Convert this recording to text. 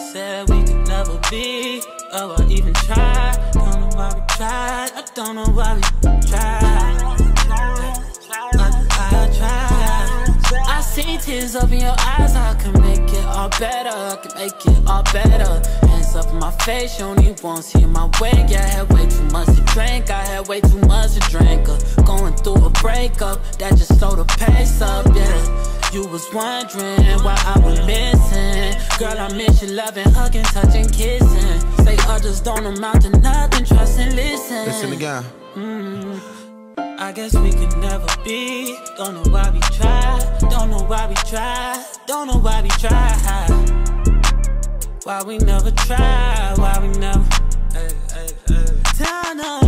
said we could never be. Oh, I even tried. Don't know why we tried. I don't know why we tried. I tried. I see tears up in your eyes. I can make it all better. I can make it all better. Hands up in my face, you only won't see my way. Yeah, I had way too much to drink. I had way too much to drink. Going through a breakup that just slowed the pace up. Yeah. You was wondering why I was missing. Girl, I miss you loving, hugging, touching, kissing. Say others don't amount to nothing, trust and listen. Listen again. I guess we could never be. Don't know why we tried. Don't know why we tried. Don't know why we tried. Why we never tried. Why we never. Hey, hey, hey.